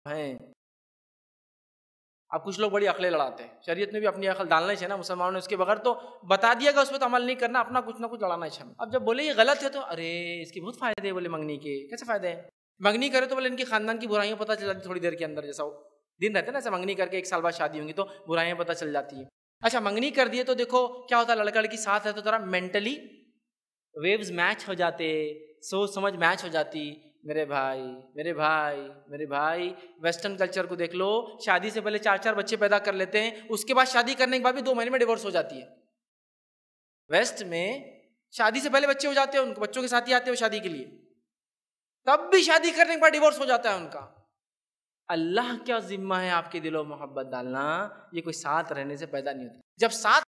हैं। अब कुछ लोग बड़ी अकलें लड़ाते हैं, शरीयत में भी अपनी अकल डालना चाहिए ना मुसलमानों ने, उसके बगैर तो बता दिया गया उस पर तो अमल नहीं करना, अपना कुछ ना कुछ लड़ाना चाहिए। अब जब बोले ये गलत है तो अरे इसके बहुत फायदे हैं, बोले मंगनी के कैसे फायदे हैं, मंगनी करे तो बोले इनके खानदान की बुराइयां पता चल जाती थोड़ी देर के अंदर, जैसा दिन रहते हैं ना ऐसा, मंगनी करके 1 साल बाद शादी होंगी तो बुराइयां पता चल जाती है। अच्छा मंगनी कर दिए तो देखो क्या होता है, लड़का लड़की साथ है तो जरा मेंटली वेव्स मैच हो जाते, सोच समझ मैच हो जाती। मेरे भाई मेरे भाई मेरे भाई वेस्टर्न कल्चर को देख लो, शादी से पहले 4-4 बच्चे पैदा कर लेते हैं, उसके बाद शादी करने के बाद भी 2 महीने में डिवोर्स हो जाती है। वेस्ट में शादी से पहले बच्चे हो जाते हैं, उनको बच्चों के साथ ही आते हैं शादी के लिए, तब भी शादी करने के बाद डिवोर्स हो जाता है उनका। अल्लाह क्या जिम्मा है आपके दिलों में मोहब्बत डालना, ये कोई साथ रहने से पैदा नहीं होता। जब साथ